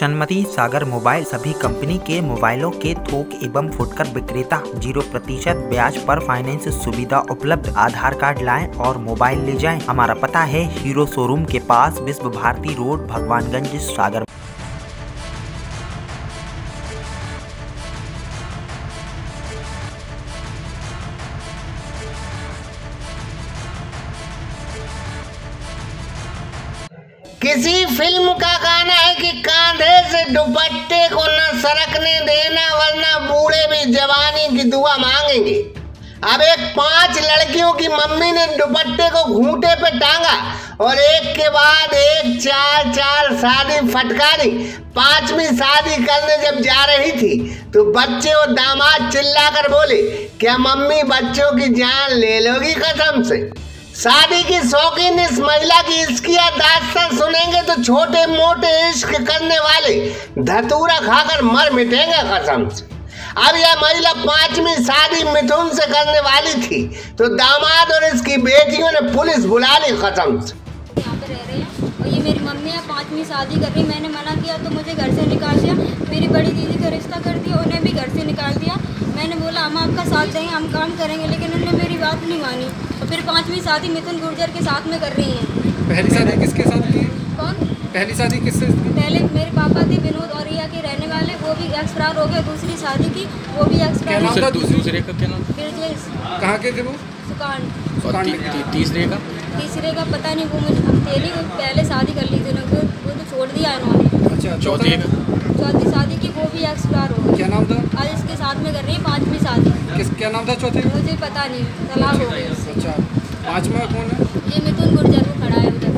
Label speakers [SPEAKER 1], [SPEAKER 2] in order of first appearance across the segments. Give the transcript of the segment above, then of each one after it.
[SPEAKER 1] सन्मति सागर mobile सभी company के मोबाइलों के थोक एवं फुटकर विक्रेता 0% ब्याज पर फाइनेंस सुविधा उपलब्ध। आधार कार्ड लाएं और मोबाइल ले जाएं। हमारा पता है हीरो शोरूम के पास, विश्व भारती रोड, भगवानगंज, सागर।
[SPEAKER 2] किसी फिल्म का गाना है कि कांधे से दुपट्टे को न सरकने देना वरना बूढ़े भी जवानी की दुआ मांगेंगे। अब एक 5 लड़कियों की मम्मी ने दुपट्टे को घूंटे पे टांगा और एक के बाद एक चार शादी फटकारी। 5वीं शादी करने जब जा रही थी तो बच्चे और दामाद चिल्लाकर बोले, क्या मम्मी बच्चों की जान ले लोगी कसम से। शादी की शौकीन इस महिला की इश्किया दास्तान सुनेंगे तो छोटे मोटे इश्क करने वाले धतूरा खाकर मर मिटेंगे कसम से। अब यह महिला 5वीं शादी मिथुन से करने वाली थी तो दामाद और इसकी बेटियों ने पुलिस बुला ली कसम से।
[SPEAKER 3] यहाँ पे रह रहे हैं और ये मेरी मम्मी है, 5वीं शादी कर रही। मैंने मना किया तो मुझे घर से निकाल दिया। मेरी बड़ी दीदी का रिश्ता कर दिया, उन्हें भी घर से निकाल दिया। मैंने बोला हम आपका साथ देंगे, हम काम करेंगे, लेकिन उन्होंने मेरी बात नहीं मानी। तो फिर 5वीं शादी मिथुन गुर्जर के साथ में कर रही हैं।
[SPEAKER 4] पहली शादी किसके साथ की?
[SPEAKER 3] कौन?
[SPEAKER 4] पहली शादी किससे?
[SPEAKER 3] पहले मेरे पापा थे विनोद और रिया के रहने वाले, वो भी एक्सपायर हो गए। दूसरी शादी की, वो भी एक्सपायर हो गए।
[SPEAKER 4] दूसरे का क्या नाम?
[SPEAKER 3] ब्रजेश।
[SPEAKER 4] कहाँ के थे वो?
[SPEAKER 3] सुकान।
[SPEAKER 4] तीसरे
[SPEAKER 3] का पता नहीं, वो मुझे वो पहले शादी कर ली थी ना, वो तो छोड़ दिया उन्होंने।
[SPEAKER 4] अच्छा, चौथी
[SPEAKER 3] शादी की, वो भी एक्सपायर हो गई।
[SPEAKER 4] क्या नाम था?
[SPEAKER 3] आज इसके साथ में कर रही है 5वीं शादी।
[SPEAKER 4] क्या नाम था चौथे?
[SPEAKER 3] मुझे पता नहीं, तलाक हो गई।
[SPEAKER 4] अच्छा, 5वां कौन है?
[SPEAKER 3] ये मिथुन गुर्जर वो खड़ा है उधर।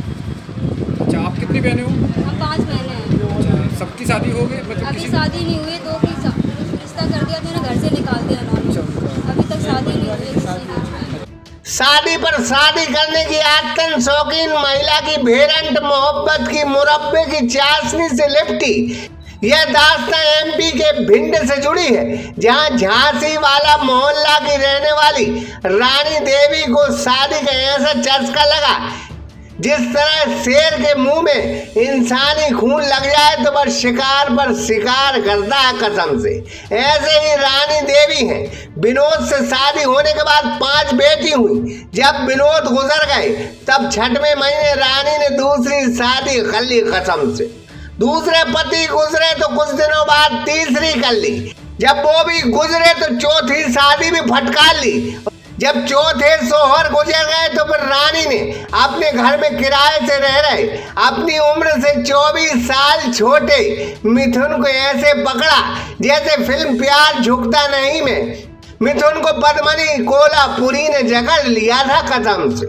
[SPEAKER 4] अच्छा, आप कितनी बहनें हो?
[SPEAKER 3] हम 5 बहनें हैं।
[SPEAKER 4] अच्छा, सबकी शादी हो गई? मतलब
[SPEAKER 3] अभी शादी नहीं हुई, 2 की रिश्ता कर दिया तो घर से निकाल दिया उन्होंने। अभी तक शादी नहीं हुई किसी की।
[SPEAKER 2] शादी पर शादी करने की आतन शौकीन महिला की भेरंट मोहब्बत की मुरब्बे की चाशनी से लिपटी यह दास्तां एमपी के भिंड से जुड़ी है, जहां झांसी वाला मोहल्ला की रहने वाली रानी देवी को शादी का ऐसा चस्का लगा जिस तरह शेर के मुंह में इंसानी खून लग जाए तो बस शिकार पर शिकार करता है कसम से। ऐसे ही रानी देवी हैं। विनोद से शादी होने के बाद 5 बेटी हुई। जब विनोद गुजर गए तब 6वें महीने रानी ने दूसरी शादी कर ली कसम से। दूसरे पति गुजरे तो कुछ दिनों बाद तीसरी कर ली। जब वो भी गुजरे तो चौथी शादी भी फटकार ली। जब चौथे सोहर गुजर गए तो फिर रानी ने अपने घर में किराए से रह रहे अपनी उम्र से 24 साल छोटे मिथुन को ऐसे पकड़ा जैसे फिल्म प्यार झुकता नहीं में मिथुन को पद्मनी कोल्हापुरी ने जकड़ लिया था कसम से।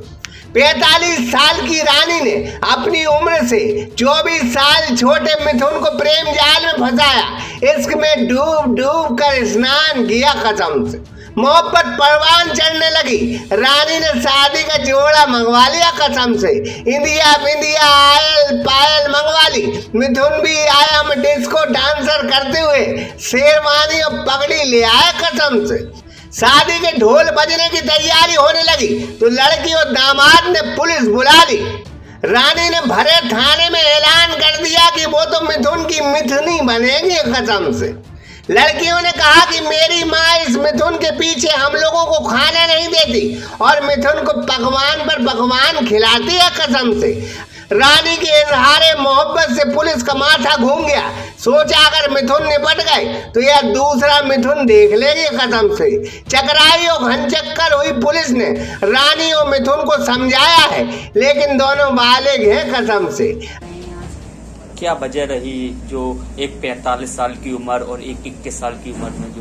[SPEAKER 2] 45 साल की रानी ने अपनी उम्र से 24 साल छोटे मिथुन को प्रेम जाल में फंसाया। इश्क में डूब डूब कर स्नान किया कसम से। मोहब्बत परवान चढ़ने लगी। रानी ने शादी का जोड़ा मंगवा लिया कसम से। इंदिया बिंदिया आयल पायल मंगवा ली। मिथुन भी आया में डिस्को डांसर करते हुए शेरवानी और पगड़ी ले आया कसम से। शादी के ढोल बजने की तैयारी होने लगी तो लड़की और दामाद ने पुलिस बुला ली। रानी ने भरे थाने में ऐलान कर दिया कि वो तो मिथुन की मिथुनी बनेगी कसम से। लड़कियों ने कहा कि मेरी माँ इस मिथुन के पीछे हम लोगों को खाना नहीं देती और मिथुन को पकवान पर पकवान खिलाती है कसम से। रानी के इजहारे मोहब्बत से पुलिस का माथा घूम गया। सोचा अगर मिथुन निपट गए तो यह दूसरा मिथुन देख लेगी कसम से। चकराई और घनचक्कर हुई पुलिस ने रानी और मिथुन को समझाया है, लेकिन दोनों बालिग हैं कसम से।
[SPEAKER 5] क्या वजह रही जो एक 45 साल की उम्र और एक 21 साल की उम्र में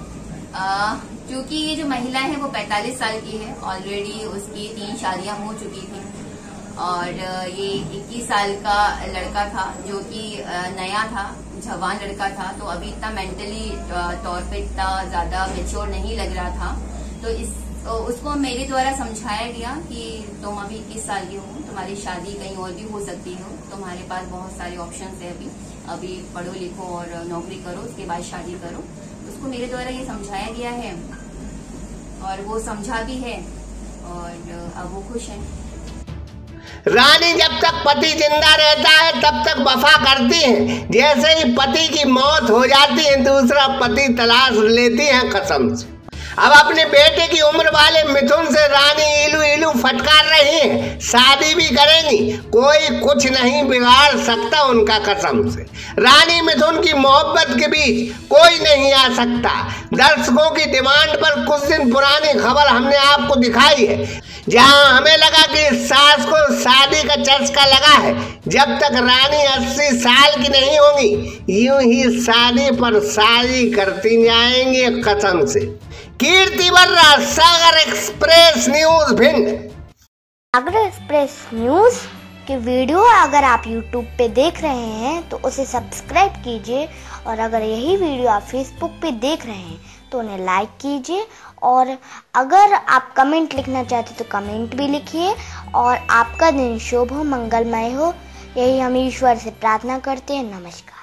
[SPEAKER 6] क्योंकि ये जो महिला है वो 45 साल की है। ऑलरेडी उसकी 3 शादियां हो चुकी थी और ये 21 साल का लड़का था जो कि नया था, जवान लड़का था। तो अभी इतना मेंटली तौर पे इतना ज्यादा मैच्योर नहीं लग रहा था। तो उसको मेरे द्वारा समझाया गया कि तुम अभी 21 साल की हो, तुम्हारी शादी कहीं और भी हो सकती हो, तुम्हारे पास बहुत सारे ऑप्शंस है, अभी पढ़ो लिखो और नौकरी करो, उसके बाद शादी करो। उसको मेरे द्वारा ये समझाया गया है और वो समझा भी है और अब वो खुश है।
[SPEAKER 2] रानी जब तक पति जिंदा रहता है तब तक वफा करती हैं, जैसे ही पति की मौत हो जाती है दूसरा पति तलाश लेती हैं कसम से। अब अपने बेटे की उम्र वाले मिथुन से रानी इलू इलू फटकार रही है, शादी भी करेंगी, कोई कुछ नहीं बिगाड़ सकता उनका कसम से। रानी मिथुन की मोहब्बत के बीच कोई नहीं आ सकता। दर्शकों की डिमांड पर कुछ दिन पुरानी खबर हमने आपको दिखाई है, जहां हमें लगा कि सास को शादी का चस्का लगा है। जब तक रानी 80 साल की नहीं होंगी यूं ही शादी पर शादी करती जाएंगे कसम से। Kirti Varra, Sagar express news Bhind.
[SPEAKER 7] Sagar express news की वीडियो अगर आप YouTube पे देख रहे हैं तो उसे सब्सक्राइब कीजिए, और अगर यही वीडियो आप Facebook पे देख रहे हैं तो उन्हें लाइक कीजिए, और अगर आप कमेंट लिखना चाहते तो कमेंट भी लिखिए। और आपका दिन शुभ हो, मंगलमय हो, यही हम ईश्वर से प्रार्थना करते हैं। नमस्कार।